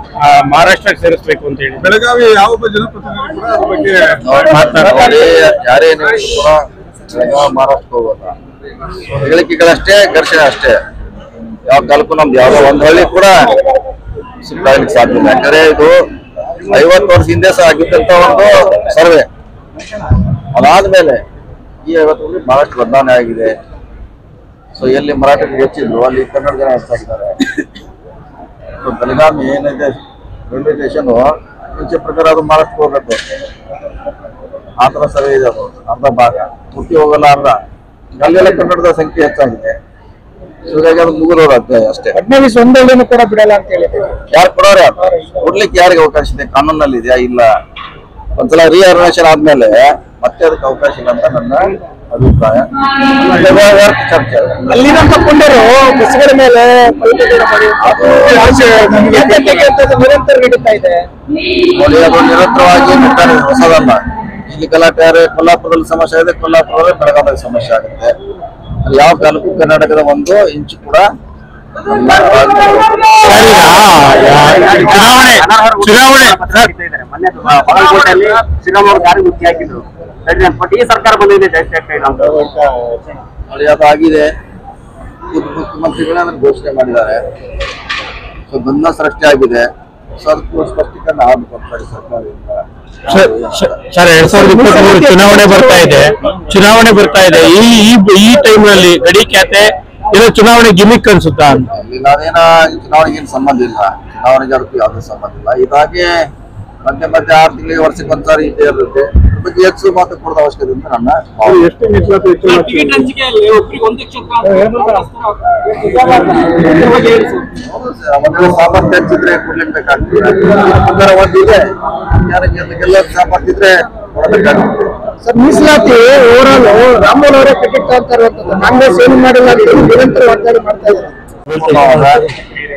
ಮಹಾರಾಷ್ಟ್ರಕ್ಕೆ ಸೇರಿಸಬೇಕು ಅಂತ ಹೇಳಿ ಬೆಳಗಾವಿ ಯಾವ ಜನಪ್ರತಿನಿಧಿ ಯಾರೇ ಬೆಳಗಾವಿ ಮಹಾರಾಷ್ಟ್ರ ಹೋಗೋದ ಹೇಳಿಕೆಗಳಷ್ಟೇ ಘರ್ಷಣೆ ಅಷ್ಟೇ ಯಾವ ಕಾಲಕ್ಕೂ ನಮ್ದು ಯಾವ್ದೋ ಒಂದ್ ಹಳ್ಳಿ ಕೂಡ ಸಿಗ್ಲಿಕ್ಕೆ ಸಾಧ್ಯ ಇಲ್ಲ. ಯಾಕಂದ್ರೆ ಇದು 50 ವರ್ಷ ಹಿಂದೆ ಸಹ ಆಗಿದ್ದಂತ ಒಂದು ಸರ್ವೆ. ಅದಾದ್ಮೇಲೆ ಈ 50 ವರ್ಷ ಬಹಳಷ್ಟು ಬದಲಾವಣೆ ಆಗಿದೆ. ಸೊ ಎಲ್ಲಿ ಮರಾಠಿಗೆ ಹೆಚ್ಚಿದ್ರು ಅಲ್ಲಿ ಕನ್ನಡ ಜನ ಹೆಚ್ಚಾಗಿದ್ದಾರೆ. ಬೆಳಗಾವಿ ಏನಿದೆ ರೈಲ್ವೆ ಸ್ಟೇಷನ್ ಮುಂಚೆ ಪ್ರಕಾರ ಅದು ಮಹಾರಾಷ್ಟ್ರ ಹೋಗ್ಬೇಕು ಆ ತರ ಸರ್ವೆ ಇದೆ. ಅದು ಅರ್ಧ ಭಾಗ ಪೂರ್ತಿ ಹೋಗಲ್ಲ ಅರ್ಧ. ಅಲ್ಲೆಲ್ಲ ಕನ್ನಡದ ಸಂಖ್ಯೆ ಹೆಚ್ಚಾಗಿದೆ. ಹೀಗಾಗಿ ಅದು ಮುಗಿದೋರತ್ತೆ ಅಷ್ಟೇ. ಫಡ್ನವೀಸ್ ಒಂದೊಳ್ಳೆನೂ ಕೂಡ ಬಿಡಲ್ಲ ಅಂತ ಹೇಳಿದ್ರು. ಯಾರು ಕೊಡೋರು ಕೊಡ್ಲಿಕ್ಕೆ ಯಾರಿಗೆ ಅವಕಾಶ ಇದೆ? ಕಾನೂನಲ್ಲಿ ಇದೆಯಾ? ಇಲ್ಲ. ಒಂದ್ಸಲ ರಿಆರ್ಗನೈಸೇಷನ್ ಆದ್ಮೇಲೆ ಮತ್ತೆ ಅದಕ್ಕೆ ಅವಕಾಶ ಇಲ್ಲ ಅಂತ ನನ್ನ ಅಭಿಪ್ರಾಯ. ಚರ್ಚೆ ಅಲ್ಲಿನ ಕೊಂಡರು ಬಸ್ಗಳ ಮೇಲೆ ನಿರಂತರ ನಡೀತಾ ಇದೆ ನೋಡಿ. ಅದು ನಿರಂತರವಾಗಿ ಹೊಸದಲ್ಲ. ಇಲ್ಲಿ ಗಲಾಟೆ ಕೊಲ್ಲಾಪುರದಲ್ಲಿ ಸಮಸ್ಯೆ ಇದೆ, ಕೊಲ್ಲಾಪುರದಲ್ಲಿ ಬೆಳಗಾವಿಯಲ್ಲಿ ಸಮಸ್ಯೆ ಆಗುತ್ತೆ. ಅಲ್ಲಿ ಯಾವ ಕಾಲಕ್ಕೂ ಕರ್ನಾಟಕದ ಒಂದು ಇಂಚು ಕೂಡ ಬಾಗಲಕೋಟೆಯಲ್ಲಿ ಶ್ರೀರಾಮ್ ಗಾಡಿ ಮುಚ್ಚಿ ಹಾಕಿದ್ರು. ಈ ಸರ್ಕಾರ ಬಂದಿದೆ ಜಾಸ್ತಿ ಆಗ್ತಾ ಇಲ್ಲ ಅಂತ ನೋಡಿ. ಅದಾಗಿದೆ. ಮುಖ್ಯಮಂತ್ರಿಗಳೇ ಅದನ್ನು ಘೋಷಣೆ ಮಾಡಿದ್ದಾರೆ. ಸೊ ಗೊಂದಲ ಸೃಷ್ಟಿ ಆಗಿದೆ. ಸೊ ಅದಕ್ಕೂ ಸ್ಪಷ್ಟೀಕರಣ ಆಗಬೇಕು ಸರ್ಕಾರದಿಂದ. ಸರ್ 2023 ಚುನಾವಣೆ ಬರ್ತಾ ಇದೆ. ಈ ಟೈಮ್ ನಲ್ಲಿ ಗಡಿ ಖ್ಯಾತೆ ಏನೋ ಚುನಾವಣೆ ಗಿಮಿಕ್ ಅನ್ಸುತ್ತಾ? ಅದೇನ ಚುನಾವಣೆಗೆ ಏನು ಸಂಬಂಧ ಇಲ್ಲ. ಚುನಾವಣೆಗೆ ಅದಕ್ಕೂ ಯಾವುದೇ ಸಂಬಂಧ ಇಲ್ಲ. ಇದಾಗೆ ಮಧ್ಯೆ 6 ತಿಂಗಳಿಗೆ ವರ್ಷಕ್ಕೆ ಒಂದ್ಸಾರಿ ಇದ್ದೇ ಇರುತ್ತೆ. ಬಗ್ಗೆ ಹೆಚ್ಚು ಮಾತು ಕೊಡೋದ ಅವಶ್ಯಕತೆ ಅಂತ ನನ್ನ ಸಾಮರ್ಥ್ಯ ಹೆಚ್ಚಿದ್ರೆ ಕೊಡ್ಲೇಬೇಕಾಗ್ತದೆ. ಒಂದಿದೆ ಯಾರಿಗೆಲ್ಲ ಸಾಮರ್ಥ್ಯ ಇದ್ರೆ ಕೊಡಬೇಕಾಗುತ್ತೆ. ಸರ್ ಮೀಸಲಾತಿ ಓವರಾಲ್ ರಾಮಮೋಹನ್ ಅವರೇ ಟಿಕೆಟ್ ತಗೊಂತಾ ಇರುವಂತದ್ದು. ಕಾಂಗ್ರೆಸ್ ಏನು ಮಾಡಿಲ್ಲ ನಿರಂತರ ಒತ್ತಡ ಮಾಡ್ತಾ ಇದ್ದಾರೆ.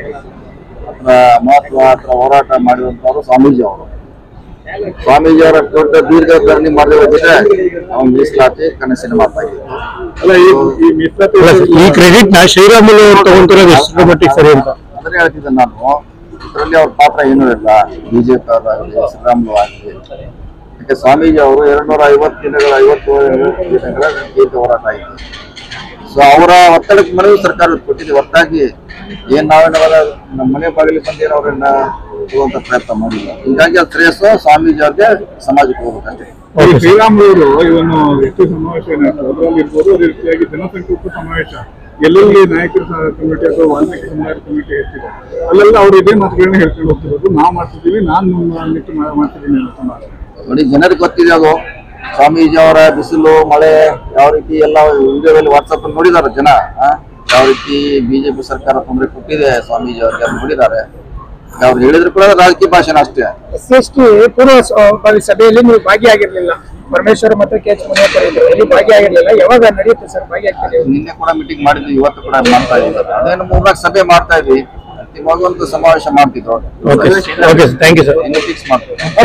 ಮಹತ್ವ ಹೋರಾಟ ಮಾಡಿರುವಂತವರು ಸ್ವಾಮೀಜಿ ಅವರು. ಸ್ವಾಮೀಜಿ ಅವರ ದೊಡ್ಡ ದೀರ್ಘಕರಣಿ ಮಾಡಿದ್ರೆ ಅವ್ನು ಮೀಸಲಾತಿ ಕನಸಿನ ಮಾತಾಗಿತ್ತು. ಈ ಕ್ರೆಡಿಟ್ ನ ಶ್ರೀರಾಮುಲು ತಗೊಂತಿರೋದು ಎಷ್ಟು ಮಟ್ಟಿಗೆ ಸರಿ ಅಂತ ಅಂದ್ರೆ ಹೇಳ್ತಿದ್ದೆ ನಾನು. ಇದರಲ್ಲಿ ಅವ್ರ ಪಾತ್ರ ಏನೂ ಇಲ್ಲ. ಬಿಜೆಪಿ ಅವರಾಗಲಿ ಶ್ರೀರಾಮುಲು ಆಗಲಿ. ಯಾಕೆ ಸ್ವಾಮೀಜಿ ಅವರು 250 ದಿನಗಳ 50 ದಿನಗಳ ದೀರ್ಘ ಹೋರಾಟ ಆಯಿತು. ಸೊ ಅವರ ಒತ್ತಡಕ್ಕೆ ಮನವಿ ಸರ್ಕಾರ ಕೊಟ್ಟಿದೆ. ಹೊರತಾಗಿ ಏನ್ ನಾವೇನಾರ ನಮ್ಮ ಮನೆ ಬಾಗಿಲಿಗೆ ಬಂದೇನು ಅವ್ರನ್ನ ತಗುವಂತ ಪ್ರಯತ್ನ ಮಾಡಿಲ್ಲ. ಹೀಗಾಗಿ ಅದು ಶ್ರೇಯಸ್ಸು ಸ್ವಾಮೀಜಿ ಅವ್ರಿಗೆ ಸಮಾಜಕ್ಕೆ ಹೋಗ್ಬೇಕಷ್ಟೇ. ಶ್ರೀರಾಮುಲು ಇವನು ಎಷ್ಟು ಸಮಾವೇಶ ಅದರಲ್ಲಿ ಇರ್ಬೋದು. ಅದೇ ರೀತಿಯಾಗಿ ಜನಸಂಖ್ಯೆ ಸಮಾವೇಶ ಎಲ್ಲೆಲ್ಲಿ ನಾಯಕರ ಕಮಿಟಿ ಅಥವಾ ವಾಲ್ಮೀಕಿ ಸಮುದಾಯ ಕಮಿಟಿ ಹೆಚ್ಚಿದೆ ಅಲ್ಲೆಲ್ಲ ಅವ್ರು ಇದೇ ಮಾತುಗಳನ್ನ ಹೇಳ್ಕೊಂಡು ಹೋಗ್ತಿರೋದು. ನಾವು ಮಾಡ್ತಿದ್ದೀವಿ, ನಾನು ಮಾಡ್ತಿದ್ದೀನಿ ಅಂತ ಮಾಡಿ ನೋಡಿ. ಜನರಿಗೆ ಗೊತ್ತಿದೆ ಅದು. ಸ್ವಾಮೀಜಿ ಅವರ ಬಿಸಿಲು ಮಳೆ ಯಾವ ರೀತಿ ಎಲ್ಲ ವಿಡಿಯೋದಲ್ಲಿ ವಾಟ್ಸಪ್ ಅಲ್ಲಿ ನೋಡಿದಾರೆ ಜನ. ಯಾವ ರೀತಿ ಬಿಜೆಪಿ ಸರ್ಕಾರ ತೊಂದರೆ ಕೊಟ್ಟಿದೆ ಸ್ವಾಮೀಜಿ ಅವರಿಗೆ ಅದು ನೋಡಿದ್ದಾರೆ. ಅವ್ರು ಹೇಳಿದ್ರು ಕೂಡ ರಾಜಕೀಯ ಭಾಷಣ ಅಷ್ಟೇ. SC ಪೂರ್ವ ಸಭೆಯಲ್ಲಿ ನೀವು ಭಾಗಿಯಾಗಿರ್ಲಿಲ್ಲ. ಪರಮೇಶ್ವರ್ ಮತ್ತು KH ಮುನಿಯಪ್ಪ ಇಲ್ಲಿ ಭಾಗಿಯಾಗಿರ್ಲಿಲ್ಲ. ಯಾವಾಗ ನಡೆಯುತ್ತೆ ಸರ್ ಭಾಗಿಯಾಗ್ತದೆ? ನಿನ್ನೆ ಕೂಡ ಮೀಟಿಂಗ್ ಮಾಡಿದ್ವಿ, ಇವತ್ತು ಕೂಡ ಮಾಡ್ತಾ ಇದ್ದಾರೆ. ಅದೇನು 3-4 ಸಭೆ ಮಾಡ್ತಾ ಇದ್ವಿ. ಅಂತಿಮವಾಗಿ ಒಂದು ಸಮಾವೇಶ ಮಾಡ್ತಿದ್ರು. Thank you sir. ಇನ್ನು ಫಿಕ್ಸ್ ಮಾಡ್ತೀವಿ.